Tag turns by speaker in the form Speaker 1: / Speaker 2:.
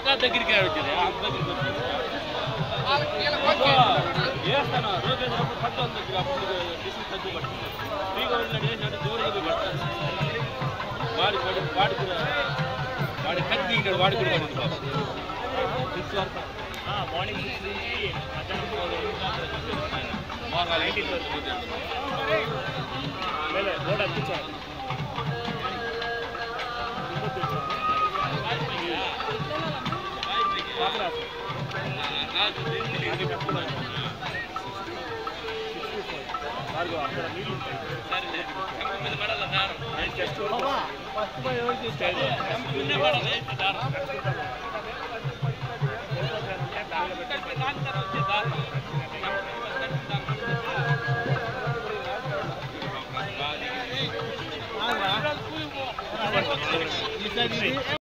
Speaker 1: దగ్గరికి వచ్చింది వేస్తాను రోజు పట్టు దగ్గర అప్పుడు డిస్ట్రిక్ట్ తగ్గు పడుతుంది ఫ్రీగా ఉన్నట్టు వేసినట్టు దూరంగా పడతారు వాడి కత్తి ఇక్కడ వాడి కూడా బాబు 6 వరకు మార్నింగ్ 6 నుంచి మధ్యాహ్నం 19 వరకు రోడ్ అప్పించాలి అక్కడ నీళ్ళు ఉంటాయి ఫస్ట్